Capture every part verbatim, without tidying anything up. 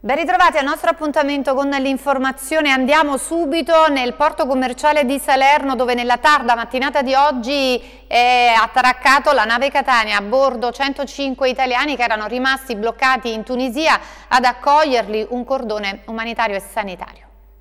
Ben ritrovati al nostro appuntamento con l'informazione. Andiamo subito nel porto commerciale di Salerno, dove nella tarda mattinata di oggi è attraccato la nave Catania. A bordo centocinque italiani che erano rimasti bloccati in Tunisia, ad accoglierli un cordone umanitario e sanitario.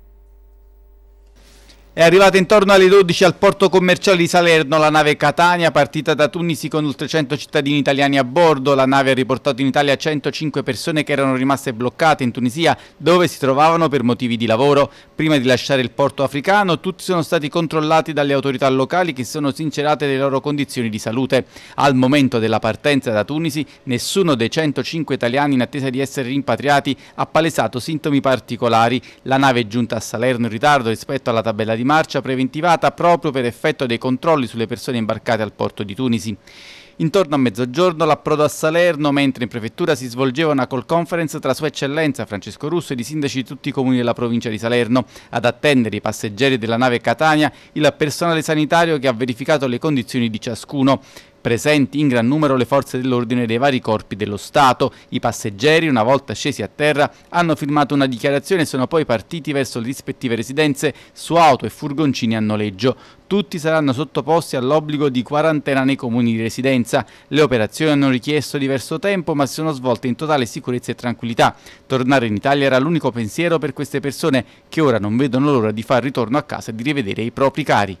È arrivata intorno alle dodici al porto commerciale di Salerno la nave Catania, partita da Tunisi con oltre cento cittadini italiani a bordo. La nave ha riportato in Italia centocinque persone che erano rimaste bloccate in Tunisia, dove si trovavano per motivi di lavoro. Prima di lasciare il porto africano, tutti sono stati controllati dalle autorità locali, che sono sincerate delle loro condizioni di salute. Al momento della partenza da Tunisi, nessuno dei centocinque italiani in attesa di essere rimpatriati ha palesato sintomi particolari. La nave è giunta a Salerno in ritardo rispetto alla tabella di marcia preventivata proprio per effetto dei controlli sulle persone imbarcate al porto di Tunisi. Intorno a mezzogiorno l'approdo a Salerno, mentre in prefettura si svolgeva una call conference tra Sua Eccellenza Francesco Russo ed i sindaci di tutti i comuni della provincia di Salerno. Ad attendere i passeggeri della nave Catania il personale sanitario, che ha verificato le condizioni di ciascuno. Presenti in gran numero le forze dell'ordine dei vari corpi dello Stato. I passeggeri, una volta scesi a terra, hanno firmato una dichiarazione e sono poi partiti verso le rispettive residenze su auto e furgoncini a noleggio. Tutti saranno sottoposti all'obbligo di quarantena nei comuni di residenza. Le operazioni hanno richiesto diverso tempo, ma si sono svolte in totale sicurezza e tranquillità. Tornare in Italia era l'unico pensiero per queste persone, che ora non vedono l'ora di far ritorno a casa e di rivedere i propri cari.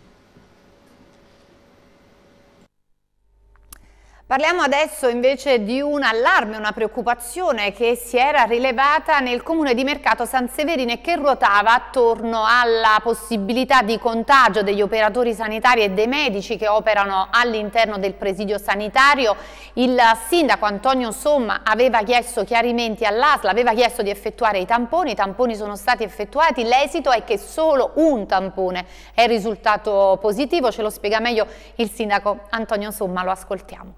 Parliamo adesso invece di un allarme, una preoccupazione che si era rilevata nel comune di Mercato San Severino e che ruotava attorno alla possibilità di contagio degli operatori sanitari e dei medici che operano all'interno del presidio sanitario. Il sindaco Antonio Somma aveva chiesto chiarimenti all'A S L, aveva chiesto di effettuare i tamponi, i tamponi sono stati effettuati, l'esito è che solo un tampone è risultato positivo. Ce lo spiega meglio il sindaco Antonio Somma, lo ascoltiamo.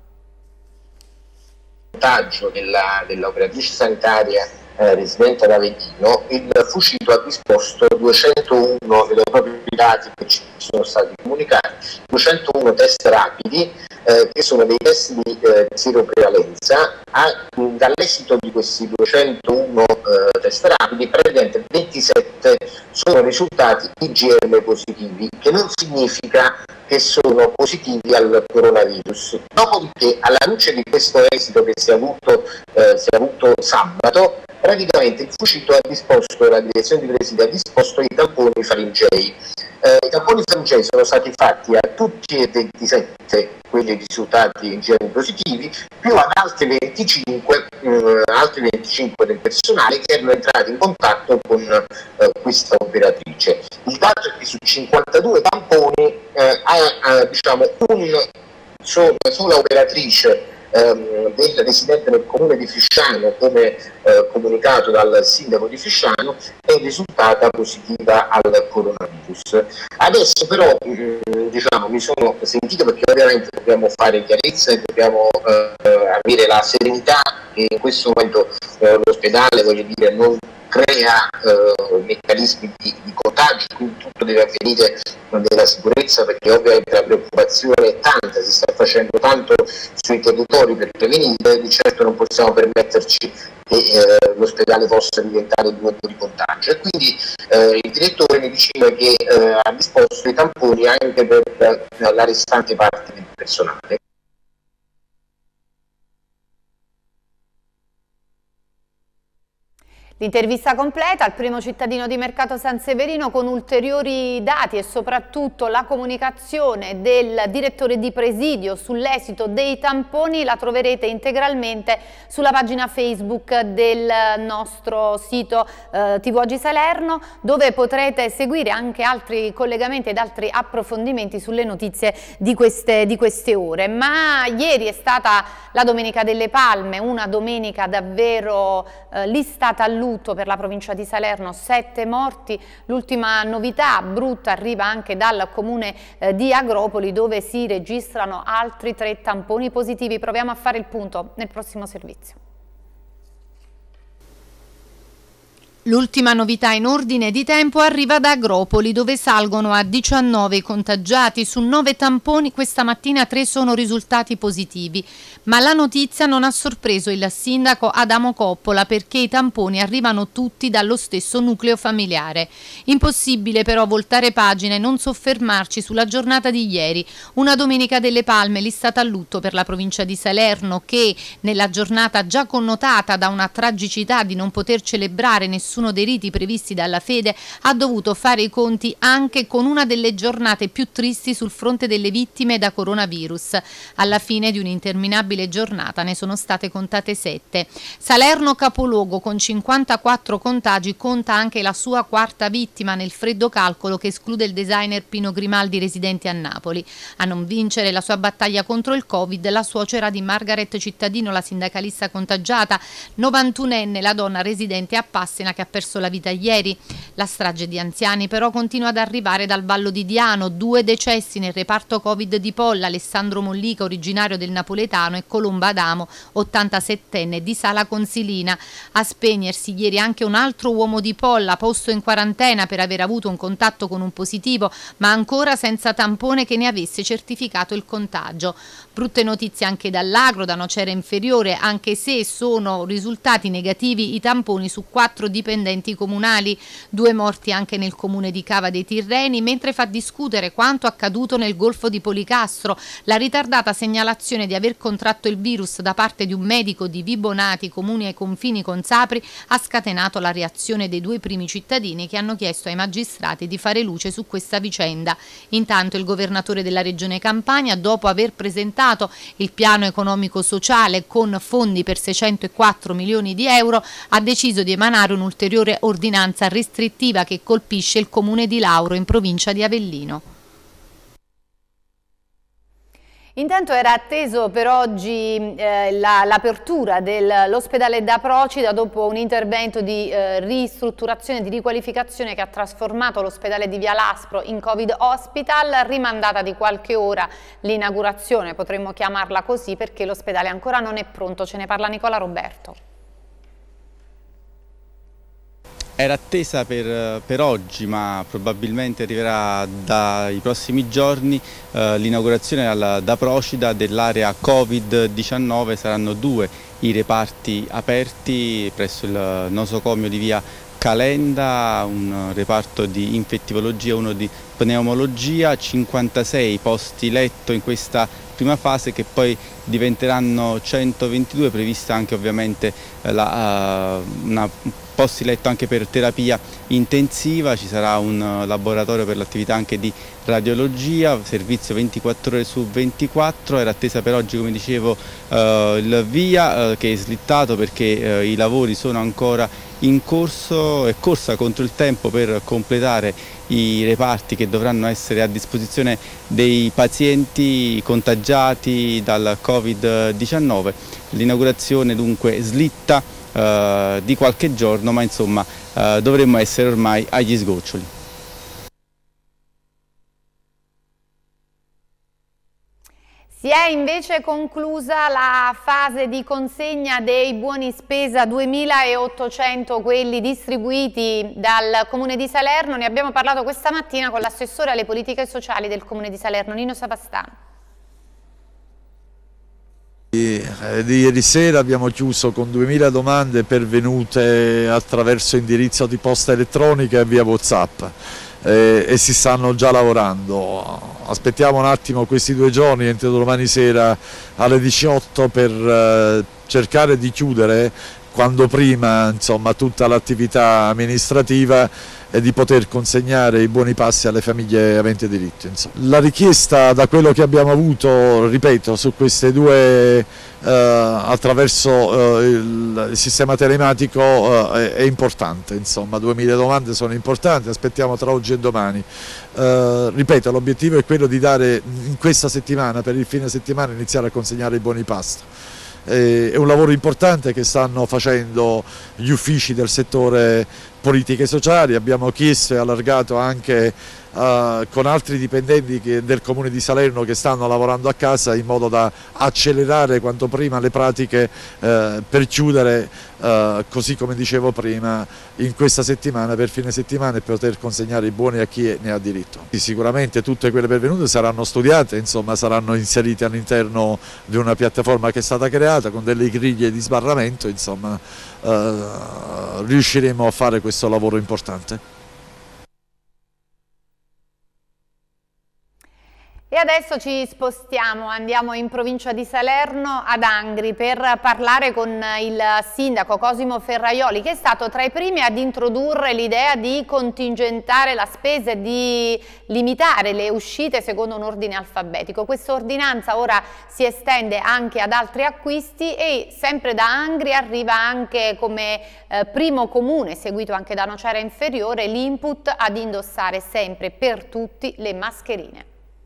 Della, dell'operatrice sanitaria eh, residente ad Avellino, il Fucito ha disposto duecentouno dei propri dati che ci sono stati comunicati, duecentouno test rapidi eh, che sono dei test di eh, seroprevalenza. Dall'esito di questi duecentouno eh, test rapidi, praticamente ventisette sono risultati I G M positivi, che non significa che sono positivi al coronavirus. Dopodiché, alla luce di questo esito che si è avuto, eh, si è avuto sabato, praticamente il Fucito ha disposto, la direzione di presidio ha disposto i tamponi faringei. Eh, I tamponi faringei sono stati fatti a tutti e ventisette quelli risultati in genere positivi, più ad altri venticinque, eh, altri venticinque del personale che erano entrati in contatto con eh, questa operatrice. Il dato è che su cinquantadue tamponi eh, ha, ha diciamo, un, so, una sola operatrice ehm, del residente nel comune di Fisciano, come eh, comunicato dal sindaco di Fisciano, è risultata positiva al coronavirus. Adesso però mh, diciamo, mi sono sentito, perché ovviamente dobbiamo fare chiarezza e dobbiamo eh, avere la serenità che in questo momento eh, l'ospedale, voglio dire, non crea eh, meccanismi di, di contagio, quindi tutto deve avvenire nella sicurezza, perché ovviamente la preoccupazione è tanta, si sta facendo tanto sui territori per prevenire, di certo non possiamo permetterci che eh, l'ospedale possa diventare luogo di contagio. E quindi eh, il direttore mi diceva che eh, ha disposto i tamponi anche per eh, la restante parte del personale. L'intervista completa al primo cittadino di Mercato San Severino, con ulteriori dati e soprattutto la comunicazione del direttore di presidio sull'esito dei tamponi la troverete integralmente sulla pagina Facebook del nostro sito eh, T V Oggi Salerno, dove potrete seguire anche altri collegamenti ed altri approfondimenti sulle notizie di queste, di queste ore. Ma ieri è stata la Domenica delle Palme, una domenica davvero eh, listata a luglio per la provincia di Salerno, sette morti. L'ultima novità brutta arriva anche dal comune eh, di Agropoli, dove si registrano altri tre tamponi positivi. Proviamo a fare il punto nel prossimo servizio. L'ultima novità in ordine di tempo arriva da Agropoli, dove salgono a diciannove i contagiati. Su nove tamponi questa mattina tre sono risultati positivi. Ma la notizia non ha sorpreso il sindaco Adamo Coppola, perché i tamponi arrivano tutti dallo stesso nucleo familiare. Impossibile però voltare pagina e non soffermarci sulla giornata di ieri, una domenica delle Palme listata a lutto per la provincia di Salerno, che nella giornata già connotata da una tragicità di non poter celebrare nessuno dei riti previsti dalla fede, ha dovuto fare i conti anche con una delle giornate più tristi sul fronte delle vittime da coronavirus. Alla fine di un'interminabile giornata ne sono state contate sette. Salerno capoluogo con cinquantaquattro contagi conta anche la sua quarta vittima nel freddo calcolo che esclude il designer Pino Grimaldi residente a Napoli. A non vincere la sua battaglia contro il Covid la suocera di Margaret Cittadino, la sindacalista contagiata, novantunenne, la donna residente a Passena che ha perso la vita ieri. La strage di anziani però continua ad arrivare dal Vallo di Diano, due decessi nel reparto Covid di Polla, Alessandro Mollica originario del Napoletano e Colomba Adamo ottantasettenne di Sala Consilina. A spegnersi ieri anche un altro uomo di Polla posto in quarantena per aver avuto un contatto con un positivo, ma ancora senza tampone che ne avesse certificato il contagio. Brutte notizie anche dall'Agro, da Nocera Inferiore, anche se sono risultati negativi i tamponi su quattro dipendenti comunali. Due morti anche nel comune di Cava dei Tirreni, mentre fa discutere quanto accaduto nel Golfo di Policastro. La ritardata segnalazione di aver contratto il virus da parte di un medico di Vibonati, comune ai confini con Sapri, ha scatenato la reazione dei due primi cittadini che hanno chiesto ai magistrati di fare luce su questa vicenda. Intanto il governatore della regione Campania, dopo aver presentato il piano economico sociale con fondi per seicentoquattro milioni di euro, ha deciso di emanare un'ulteriore ordinanza restrittiva che colpisce il comune di Lauro in provincia di Avellino. Intanto era atteso per oggi eh, l'apertura la, dell'ospedale da Procida dopo un intervento di eh, ristrutturazione, di riqualificazione che ha trasformato l'ospedale di Via Laspro in Covid Hospital, rimandata di qualche ora l'inaugurazione, potremmo chiamarla così, perché l'ospedale ancora non è pronto. Ce ne parla Nicola Roberto. Era attesa per, per oggi, ma probabilmente arriverà dai prossimi giorni, eh, l'inaugurazione da Procida dell'area Covid diciannove. Saranno due i reparti aperti presso il nosocomio di via Calenda, un reparto di infettivologia, uno di pneumologia, cinquantasei posti letto in questa prima fase che poi diventeranno centoventidue, prevista anche ovviamente la, uh, una posti letto anche per terapia intensiva. Ci sarà un laboratorio per l'attività anche di radiologia, servizio ventiquattro ore su ventiquattro. Era attesa per oggi, come dicevo, eh, il via eh, che è slittato perché eh, i lavori sono ancora in corso, è corsa contro il tempo per completare i reparti che dovranno essere a disposizione dei pazienti contagiati dal Covid diciannove. L'inaugurazione dunque slitta Uh, di qualche giorno, ma insomma uh, dovremmo essere ormai agli sgoccioli. Si è invece conclusa la fase di consegna dei buoni spesa, duemilaottocento quelli distribuiti dal Comune di Salerno. Ne abbiamo parlato questa mattina con l'assessore alle politiche sociali del Comune di Salerno, Nino Savastano. Di ieri sera abbiamo chiuso con duemila domande pervenute attraverso indirizzo di posta elettronica e via WhatsApp e, e si stanno già lavorando. Aspettiamo un attimo questi due giorni, entro domani sera alle diciotto, per eh, cercare di chiudere quando prima, insomma, tutta l'attività amministrativa e di poter consegnare i buoni passi alle famiglie aventi diritto. Insomma. La richiesta, da quello che abbiamo avuto, ripeto, su queste due eh, attraverso eh, il, il sistema telematico eh, è, è importante, insomma, duemila domande sono importanti, aspettiamo tra oggi e domani. Eh, ripeto, l'obiettivo è quello di dare in questa settimana, per il fine settimana, iniziare a consegnare i buoni pasto. È un lavoro importante che stanno facendo gli uffici del settore politiche sociali, abbiamo chiesto e allargato anche uh, con altri dipendenti che, del comune di Salerno che stanno lavorando a casa in modo da accelerare quanto prima le pratiche uh, per chiudere, uh, così come dicevo prima, in questa settimana, per fine settimana, e poter consegnare i buoni a chi ne ha diritto. Sicuramente tutte quelle pervenute saranno studiate, insomma saranno inserite all'interno di una piattaforma che è stata creata con delle griglie di sbarramento, insomma uh, riusciremo a fare questo lavoro importante. E adesso ci spostiamo, andiamo in provincia di Salerno ad Angri per parlare con il sindaco Cosimo Ferraioli, che è stato tra i primi ad introdurre l'idea di contingentare la spesa e di limitare le uscite secondo un ordine alfabetico. Questa ordinanza ora si estende anche ad altri acquisti e sempre da Angri arriva anche come eh, primo comune, seguito anche da Nocera Inferiore, l'input ad indossare sempre per tutti le mascherine.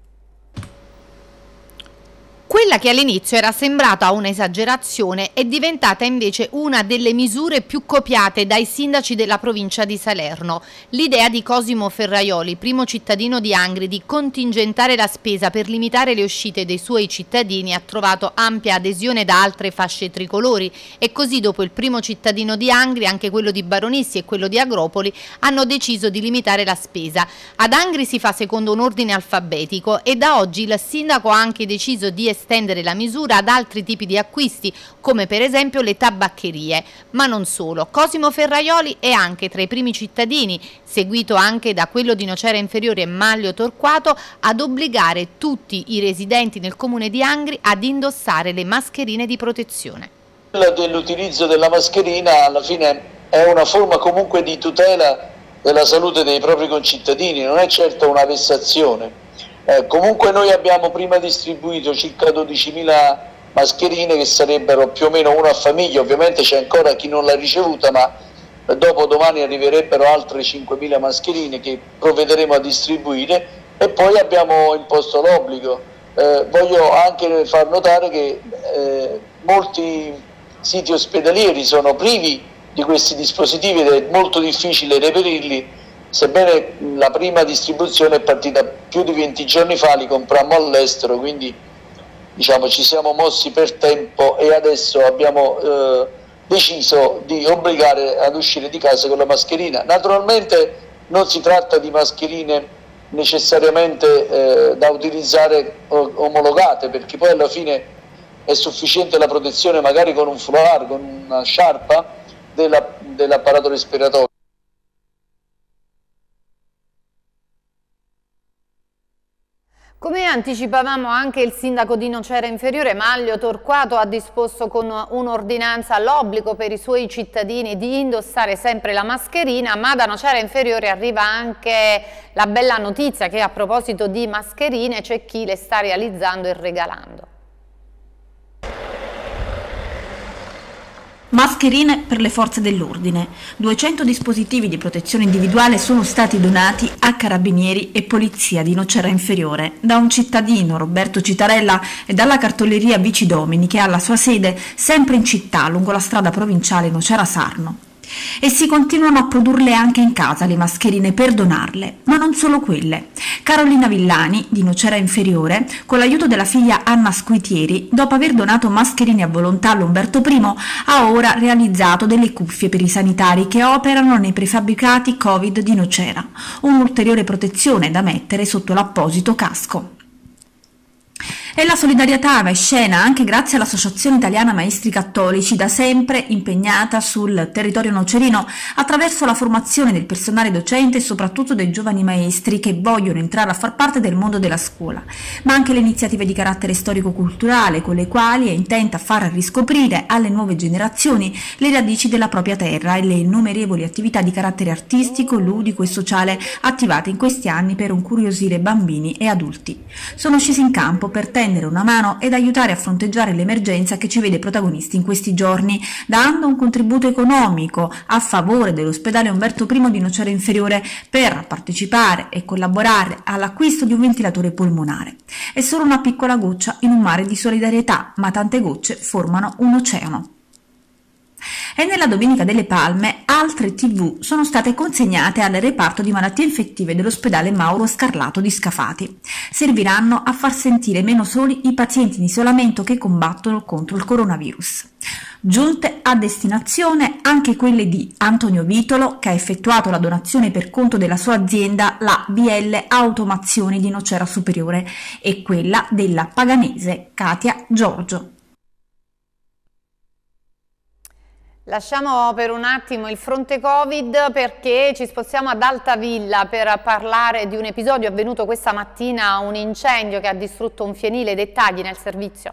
Quella che all'inizio era sembrata un'esagerazione è diventata invece una delle misure più copiate dai sindaci della provincia di Salerno. L'idea di Cosimo Ferraioli, primo cittadino di Angri, di contingentare la spesa per limitare le uscite dei suoi cittadini ha trovato ampia adesione da altre fasce tricolori e così dopo il primo cittadino di Angri anche quello di Baronissi e quello di Agropoli hanno deciso di limitare la spesa. Ad Angri si fa secondo un ordine alfabetico e da oggi il sindaco ha anche deciso di estendere la misura ad altri tipi di acquisti, come per esempio le tabaccherie. Ma non solo, Cosimo Ferraioli è anche tra i primi cittadini, seguito anche da quello di Nocera Inferiore e Maglio Torquato, ad obbligare tutti i residenti nel comune di Angri ad indossare le mascherine di protezione. Dell'utilizzo della mascherina alla fine è una forma comunque di tutela della salute dei propri concittadini, non è certo una vessazione. Eh, comunque noi abbiamo prima distribuito circa dodicimila mascherine, che sarebbero più o meno una a famiglia, ovviamente c'è ancora chi non l'ha ricevuta, ma dopo domani arriverebbero altre cinquemila mascherine che provvederemo a distribuire, e poi abbiamo imposto l'obbligo. Eh, voglio anche far notare che eh, molti siti ospedalieri sono privi di questi dispositivi ed è molto difficile reperirli. Sebbene la prima distribuzione è partita più di venti giorni fa, li comprammo all'estero, quindi diciamo ci siamo mossi per tempo e adesso abbiamo eh, deciso di obbligare ad uscire di casa con la mascherina. Naturalmente non si tratta di mascherine necessariamente eh, da utilizzare omologate, perché poi alla fine è sufficiente la protezione magari con un foulard, con una sciarpa della, dell'apparato respiratorio. Come anticipavamo, anche il sindaco di Nocera Inferiore Maglio Torquato ha disposto con un'ordinanza l'obbligo per i suoi cittadini di indossare sempre la mascherina, ma da Nocera Inferiore arriva anche la bella notizia che a proposito di mascherine c'è chi le sta realizzando e regalando. Mascherine per le forze dell'ordine. duecento dispositivi di protezione individuale sono stati donati a Carabinieri e Polizia di Nocera Inferiore da un cittadino, Roberto Citarella, e dalla cartoleria Vici Domini, che ha la sua sede sempre in città, lungo la strada provinciale Nocera-Sarno. E si continuano a produrle anche in casa le mascherine per donarle, ma non solo quelle. Carolina Villani, di Nocera Inferiore, con l'aiuto della figlia Anna Squitieri, dopo aver donato mascherine a volontà all'Umberto Primo, ha ora realizzato delle cuffie per i sanitari che operano nei prefabbricati Covid di Nocera, un'ulteriore protezione da mettere sotto l'apposito casco. E la solidarietà va in scena anche grazie all'Associazione Italiana Maestri Cattolici, da sempre impegnata sul territorio nocerino attraverso la formazione del personale docente e soprattutto dei giovani maestri che vogliono entrare a far parte del mondo della scuola, ma anche le iniziative di carattere storico-culturale con le quali è intenta a far riscoprire alle nuove generazioni le radici della propria terra e le innumerevoli attività di carattere artistico, ludico e sociale attivate in questi anni per incuriosire bambini e adulti. Sono scesi in campo per tendere una mano ed aiutare a fronteggiare l'emergenza che ci vede protagonisti in questi giorni, dando un contributo economico a favore dell'ospedale Umberto Primo di Nocera Inferiore per partecipare e collaborare all'acquisto di un ventilatore polmonare. È solo una piccola goccia in un mare di solidarietà, ma tante gocce formano un oceano. E nella Domenica delle Palme altre tivù sono state consegnate al reparto di malattie infettive dell'ospedale Mauro Scarlato di Scafati. Serviranno a far sentire meno soli i pazienti in isolamento che combattono contro il coronavirus. Giunte a destinazione anche quelle di Antonio Vitolo, che ha effettuato la donazione per conto della sua azienda, la B L Automazioni di Nocera Superiore, e quella della paganese Katia Giorgio. Lasciamo per un attimo il fronte Covid perché ci spostiamo ad Altavilla per parlare di un episodio avvenuto questa mattina, un incendio che ha distrutto un fienile. Dettagli nel servizio.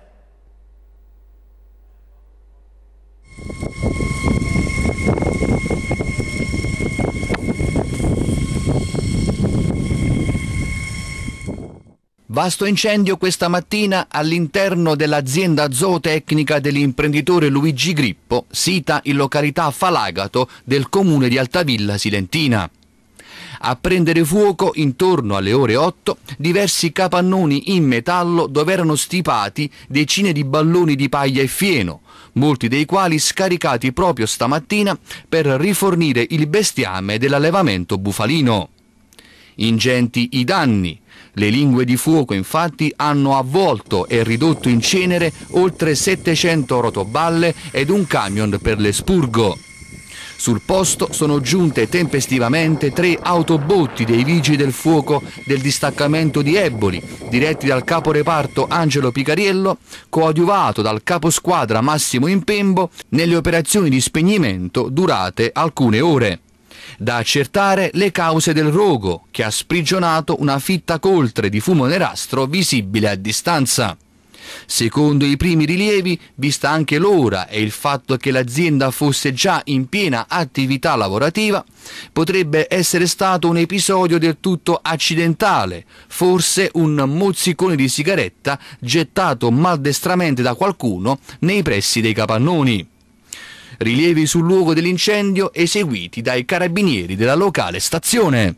Vasto incendio questa mattina all'interno dell'azienda zootecnica dell'imprenditore Luigi Grippo, sita in località Falagato del comune di Altavilla Silentina. A prendere fuoco intorno alle ore otto diversi capannoni in metallo dove erano stipati decine di balloni di paglia e fieno, molti dei quali scaricati proprio stamattina per rifornire il bestiame dell'allevamento bufalino. Ingenti i danni. Le lingue di fuoco infatti hanno avvolto e ridotto in cenere oltre settecento rotoballe ed un camion per l'espurgo. Sul posto sono giunte tempestivamente tre autobotti dei vigili del fuoco del distaccamento di Eboli, diretti dal caporeparto Angelo Picariello, coadiuvato dal caposquadra Massimo Impembo nelle operazioni di spegnimento durate alcune ore. Da accertare le cause del rogo, che ha sprigionato una fitta coltre di fumo nerastro visibile a distanza. Secondo i primi rilievi, vista anche l'ora e il fatto che l'azienda fosse già in piena attività lavorativa, potrebbe essere stato un episodio del tutto accidentale, forse un mozzicone di sigaretta gettato maldestramente da qualcuno nei pressi dei capannoni. Rilievi sul luogo dell'incendio eseguiti dai carabinieri della locale stazione.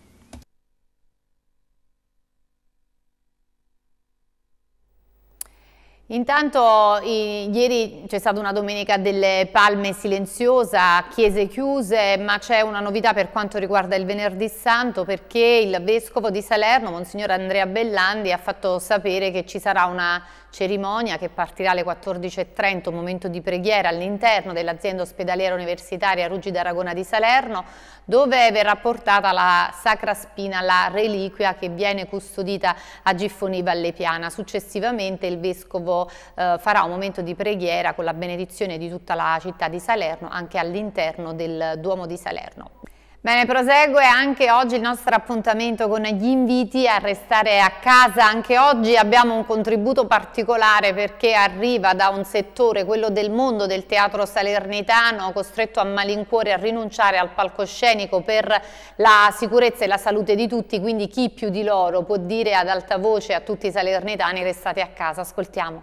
Intanto i, ieri c'è stata una Domenica delle Palme silenziosa, chiese chiuse, ma c'è una novità per quanto riguarda il Venerdì Santo, perché il Vescovo di Salerno, Monsignor Andrea Bellandi, ha fatto sapere che ci sarà una cerimonia che partirà alle quattordici e trenta, un momento di preghiera all'interno dell'azienda ospedaliera universitaria Rugi d'Aragona di Salerno, dove verrà portata la Sacra Spina, la reliquia che viene custodita a Giffoni Valle Piana. Successivamente il Vescovo eh, farà un momento di preghiera con la benedizione di tutta la città di Salerno, anche all'interno del Duomo di Salerno. Bene, prosegue anche oggi il nostro appuntamento con gli inviti a restare a casa. Anche oggi abbiamo un contributo particolare perché arriva da un settore, quello del mondo del teatro salernitano, costretto a malincuore a rinunciare al palcoscenico per la sicurezza e la salute di tutti, quindi chi più di loro può dire ad alta voce a tutti i salernitani: restate a casa. Ascoltiamo.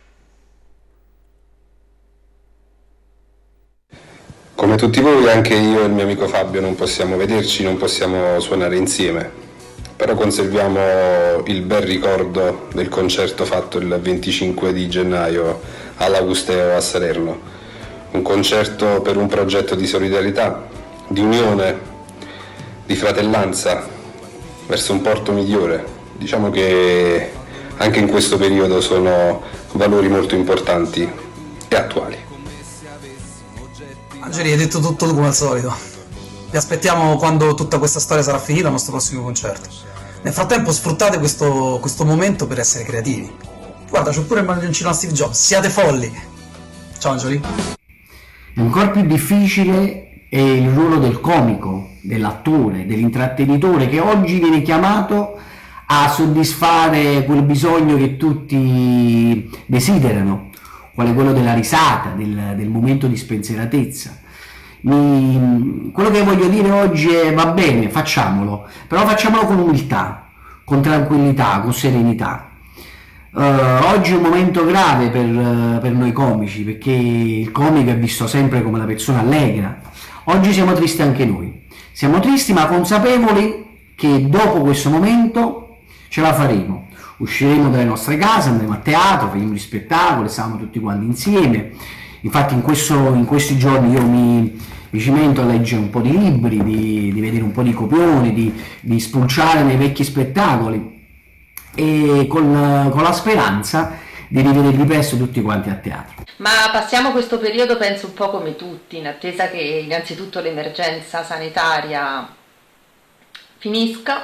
Come tutti voi, anche io e il mio amico Fabio non possiamo vederci, non possiamo suonare insieme, però conserviamo il bel ricordo del concerto fatto il venticinque di gennaio all'Augusteo a Salerno, un concerto per un progetto di solidarietà, di unione, di fratellanza verso un porto migliore. Diciamo che anche in questo periodo sono valori molto importanti e attuali. Angeli, hai detto tutto tu come al solito. Vi aspettiamo quando tutta questa storia sarà finita al nostro prossimo concerto. Nel frattempo sfruttate questo, questo momento per essere creativi. Guarda, c'ho pure il maglioncino a Steve Jobs, siate folli! Ciao Angeli. Ancora più difficile è il ruolo del comico, dell'attore, dell'intrattenitore, che oggi viene chiamato a soddisfare quel bisogno che tutti desiderano, quale quello della risata, del, del momento di spensieratezza. Mi, quello che voglio dire oggi è: va bene, facciamolo, però facciamolo con umiltà, con tranquillità, con serenità. Uh, oggi è un momento grave per, uh, per noi comici, perché il comico è visto sempre come la persona allegra. Oggi siamo tristi anche noi, siamo tristi ma consapevoli che dopo questo momento ce la faremo. Usciremo dalle nostre case, andremo a teatro, faremo gli spettacoli, stiamo tutti quanti insieme, Infatti in, questo, in questi giorni io mi, mi cimento a leggere un po' di libri, di, di vedere un po' di copioni, di, di spulciare nei vecchi spettacoli, e con, con la speranza di rivederli presto tutti quanti a teatro. Ma passiamo questo periodo, penso, un po' come tutti, in attesa che innanzitutto l'emergenza sanitaria finisca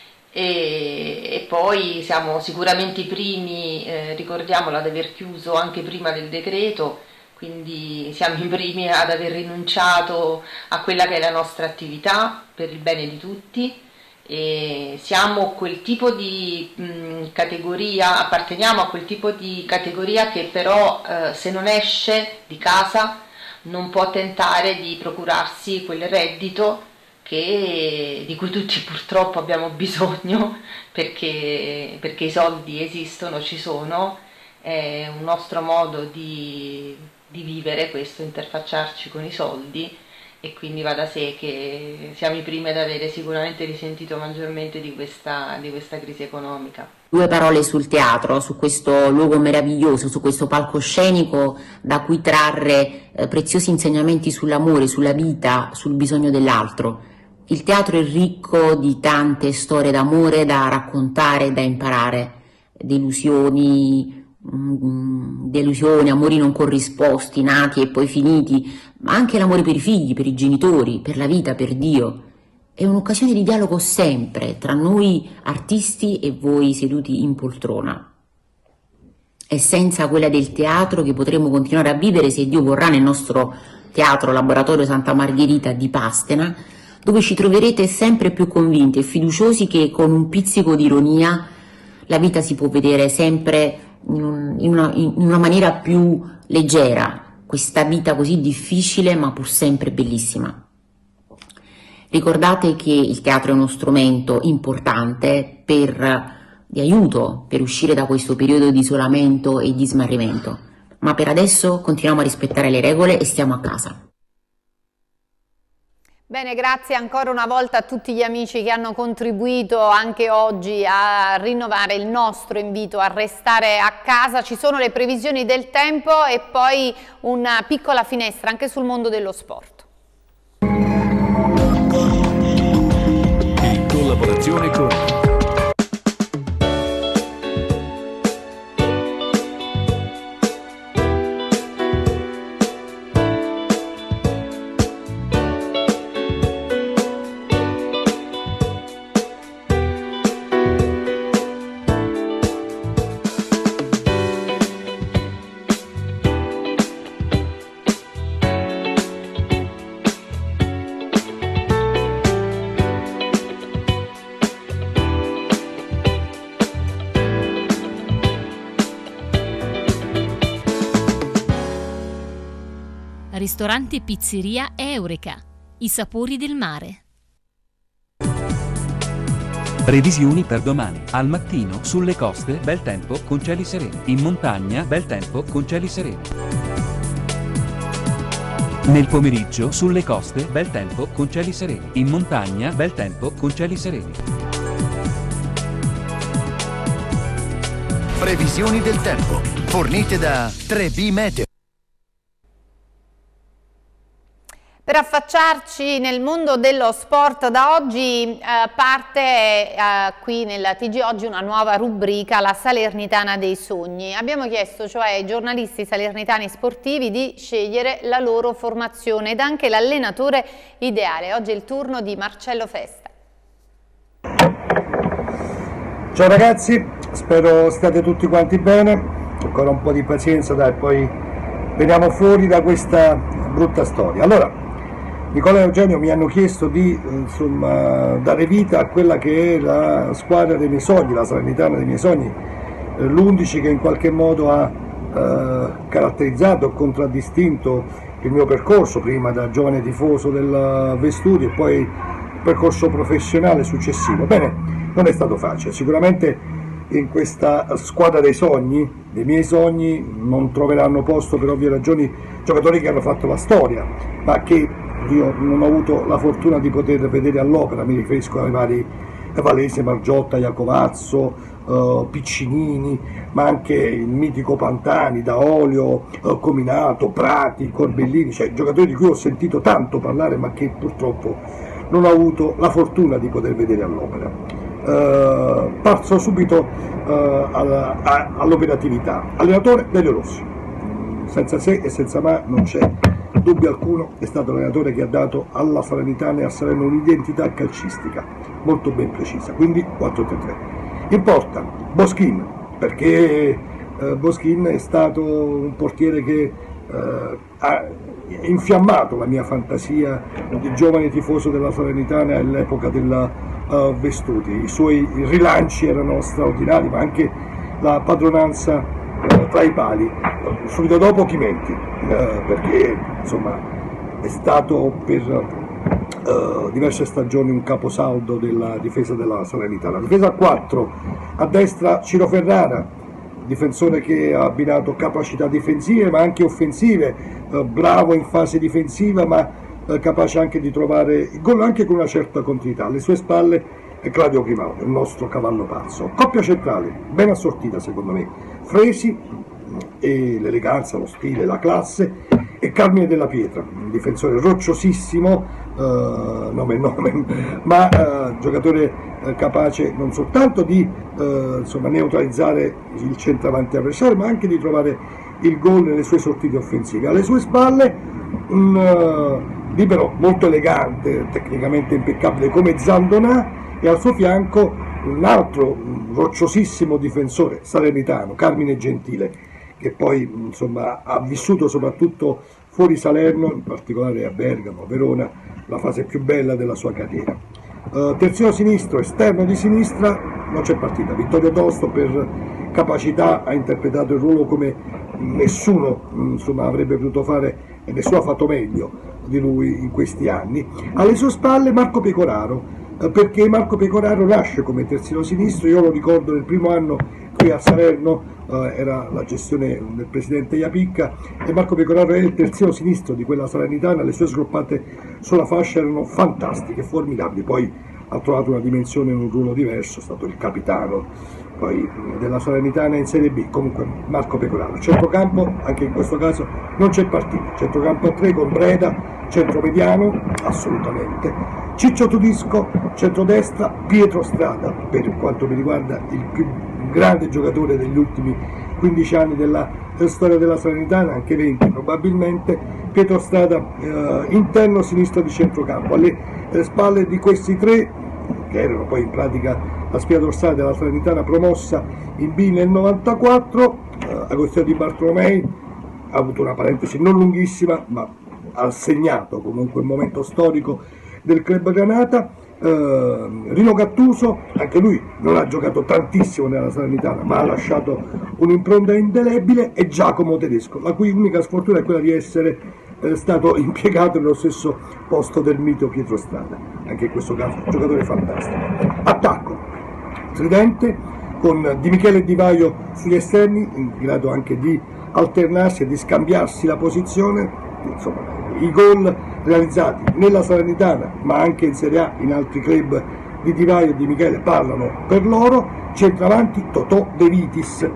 e, e poi siamo sicuramente i primi, eh, ricordiamolo, ad aver chiuso anche prima del decreto, quindi siamo i primi ad aver rinunciato a quella che è la nostra attività per il bene di tutti. E siamo quel tipo di mh, categoria, apparteniamo a quel tipo di categoria che però eh, se non esce di casa non può tentare di procurarsi quel reddito che, di cui tutti purtroppo abbiamo bisogno, perché, perché i soldi esistono, ci sono, è un nostro modo di, di vivere questo, interfacciarci con i soldi. E quindi va da sé che siamo i primi ad avere sicuramente risentito maggiormente di questa, di questa crisi economica. Due parole sul teatro, su questo luogo meraviglioso, su questo palcoscenico da cui trarre eh, preziosi insegnamenti sull'amore, sulla vita, sul bisogno dell'altro. Il teatro è ricco di tante storie d'amore da raccontare, da imparare, delusioni, delusioni, amori non corrisposti, nati e poi finiti, ma anche l'amore per i figli, per i genitori, per la vita, per Dio. È un'occasione di dialogo sempre tra noi artisti e voi seduti in poltrona. È senza quella del teatro che potremo continuare a vivere, se Dio vorrà, nel nostro teatro Laboratorio Santa Margherita di Pastena, dove ci troverete sempre più convinti e fiduciosi che con un pizzico di ironia la vita si può vedere sempre in una, in una maniera più leggera, questa vita così difficile ma pur sempre bellissima. Ricordate che il teatro è uno strumento importante per, di aiuto per uscire da questo periodo di isolamento e di smarrimento, ma per adesso continuiamo a rispettare le regole e stiamo a casa. Bene, grazie ancora una volta a tutti gli amici che hanno contribuito anche oggi a rinnovare il nostro invito a restare a casa. Ci sono le previsioni del tempo e poi una piccola finestra anche sul mondo dello sport. In collaborazione con Ristorante Pizzeria Eureka, i sapori del mare. Previsioni per domani. Al mattino sulle coste bel tempo con cieli sereni. In montagna bel tempo con cieli sereni. Nel pomeriggio sulle coste bel tempo con cieli sereni. In montagna bel tempo con cieli sereni. Previsioni del tempo fornite da tre B Meteo. Per affacciarci nel mondo dello sport, da oggi eh, parte eh, qui nella T G Oggi una nuova rubrica, la Salernitana dei sogni. Abbiamo chiesto cioè ai giornalisti salernitani sportivi di scegliere la loro formazione ed anche l'allenatore ideale. Oggi è il turno di Marcello Festa. Ciao ragazzi, spero stiate tutti quanti bene, ancora un po' di pazienza, dai, poi veniamo fuori da questa brutta storia. Allora, Nicola e Eugenio mi hanno chiesto di insomma, dare vita a quella che è la squadra dei miei sogni, la Salernitana dei miei sogni, eh, l'undici che in qualche modo ha eh, caratterizzato, contraddistinto il mio percorso, prima da giovane tifoso del Vestudi e poi il percorso professionale successivo. Bene, non è stato facile, sicuramente in questa squadra dei sogni, dei miei sogni, non troveranno posto per ovvie ragioni giocatori che hanno fatto la storia, ma che io non ho avuto la fortuna di poter vedere all'opera. Mi riferisco ai vari Valese, Margiotta, Iacovazzo, uh, Piccinini, ma anche il mitico Pantani, Daolio, uh, Cominato, Prati, Corbellini, cioè giocatori di cui ho sentito tanto parlare ma che purtroppo non ho avuto la fortuna di poter vedere all'opera. Uh, passo subito uh, all'operatività. Allenatore Delio Rossi, senza se e senza ma non c'è dubbio alcuno, è stato l'allenatore che ha dato alla Salernitana e a Salerno un'identità calcistica molto ben precisa, quindi quattro tre tre. In porta Boschin, perché eh, Boschin è stato un portiere che eh, ha infiammato la mia fantasia di giovane tifoso della Salernitana all'epoca della uh, Vestuti. I suoi rilanci erano straordinari, ma anche la padronanza uh, tra i pali. Subito dopo Chimenti, uh, perché insomma è stato per Uh, diverse stagioni un caposaldo della difesa della Salernitana. Difesa a quattro, a destra Ciro Ferrara, difensore che ha abbinato capacità difensive ma anche offensive, uh, bravo in fase difensiva ma uh, capace anche di trovare il gol anche con una certa continuità. Alle sue spalle è Claudio Grimaldi, il nostro cavallo pazzo. Coppia centrale, ben assortita secondo me, Fresi e l'eleganza, lo stile, la classe, e Carmine Della Pietra, un difensore rocciosissimo, uh, nome e nome, ma uh, giocatore uh, capace non soltanto di uh, insomma, neutralizzare il centravanti avversario, ma anche di trovare il gol nelle sue sortite offensive. Alle sue spalle un uh, libero molto elegante, tecnicamente impeccabile come Zandonà, e al suo fianco un altro un rocciosissimo difensore salernitano, Carmine Gentile, che poi insomma ha vissuto soprattutto fuori Salerno, in particolare a Bergamo, a Verona, la fase più bella della sua carriera. Uh, terzino sinistro, esterno di sinistra, non c'è partita. Vittorio Tosto, per capacità, ha interpretato il ruolo come nessuno insomma, avrebbe potuto fare, e nessuno ha fatto meglio di lui in questi anni. Alle sue spalle Marco Pecoraro, uh, perché Marco Pecoraro nasce come terzino sinistro. Io lo ricordo nel primo anno qui a Salerno, Uh, era la gestione del presidente Iapicca, e Marco Pecoraro era il terzino sinistro di quella Salernitana. Le sue sgroppate sulla fascia erano fantastiche, formidabili. Poi ha trovato una dimensione in un ruolo diverso, è stato il capitano poi della Salernitana in Serie B. Comunque Marco Pecoraro. Centrocampo, anche in questo caso non c'è partita, centrocampo a tre con Breda, centromediano assolutamente, Ciccio Tudisco, centrodestra, Pietro Strada, per quanto mi riguarda il più grande giocatore degli ultimi quindici anni della, della storia della Salernitana, anche venti probabilmente. Pietro Strada, eh, interno sinistro di centrocampo. Alle, alle spalle di questi tre, che erano poi in pratica la spina dorsale della Salernitana promossa in B nel novantaquattro, eh, Agostino Di Bartolomei ha avuto una parentesi non lunghissima, ma ha segnato comunque un momento storico del club granata. Uh, Rino Gattuso, anche lui non ha giocato tantissimo nella Salernitana, ma ha lasciato un'impronta indelebile, e Giacomo Tedesco, la cui unica sfortuna è quella di essere eh, stato impiegato nello stesso posto del mito Pietro Strada, anche in questo caso un giocatore fantastico. Attacco tridente con Di Michele e Di Vaio sugli esterni, in grado anche di alternarsi e di scambiarsi la posizione. Insomma, i gol realizzati nella Salernitana ma anche in Serie A in altri club di Di Vaio e Di Michele parlano per loro. Centravanti Totò De Vitis,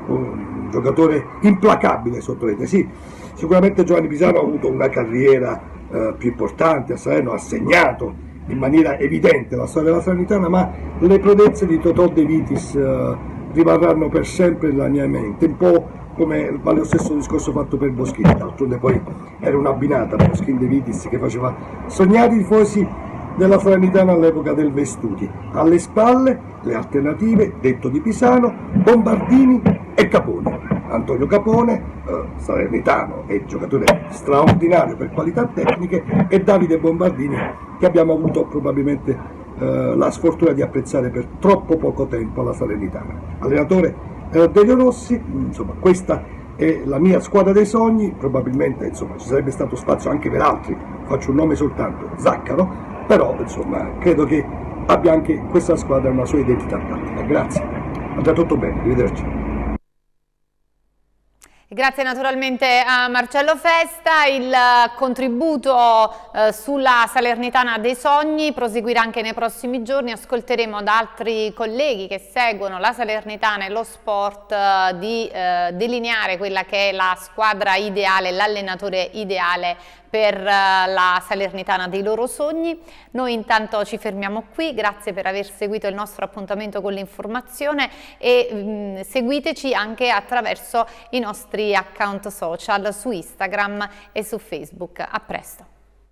un giocatore implacabile sotto rete. Sì, sicuramente Giovanni Pisano ha avuto una carriera eh, più importante a Salerno, ha segnato in maniera evidente la storia della Salernitana, ma le prodezze di Totò De Vitis eh, rimarranno per sempre nella mia mente, un po' come vale lo stesso discorso fatto per Boschin. D'altronde poi era un'abbinata Boschin De Vitis che faceva sognare i tifosi della Salernitana all'epoca del Vestuti. Alle spalle le alternative, detto di Pisano, Bombardini e Capone. Antonio Capone, eh, salernitano e giocatore straordinario per qualità tecniche, e Davide Bombardini, che abbiamo avuto probabilmente eh, la sfortuna di apprezzare per troppo poco tempo alla Salernitana. Allenatore eh, Delio Rossi, insomma questa è la mia squadra dei sogni. Probabilmente insomma ci sarebbe stato spazio anche per altri, faccio un nome soltanto, Zaccaro, però insomma credo che abbia anche questa squadra una sua identità tattica. Grazie, andrà tutto bene, arrivederci. Grazie naturalmente a Marcello Festa. Il contributo eh, sulla Salernitana dei sogni proseguirà anche nei prossimi giorni. Ascolteremo da altri colleghi che seguono la Salernitana e lo sport eh, di eh, delineare quella che è la squadra ideale, l'allenatore ideale per la Salernitana dei loro sogni. Noi intanto ci fermiamo qui, grazie per aver seguito il nostro appuntamento con l'informazione e mh, seguiteci anche attraverso i nostri account social su Instagram e su Facebook. A presto.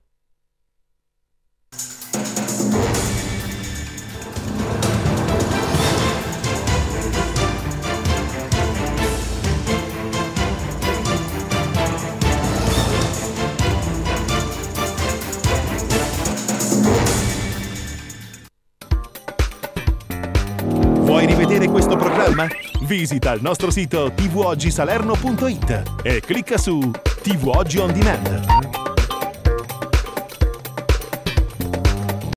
Vuoi rivedere questo programma? Visita il nostro sito t v oggi salerno punto it e clicca su T V Oggi On Demand.